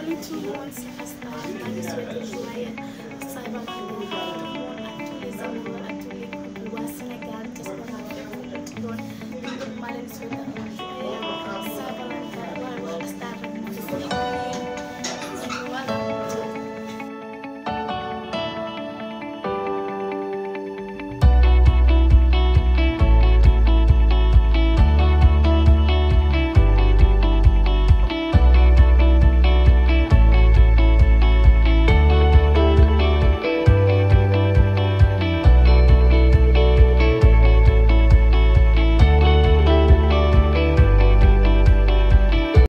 tout le monde, c'est Rasta. On a souhaité joyeux Saint-Valentin à tout le monde, à tous les amoureux,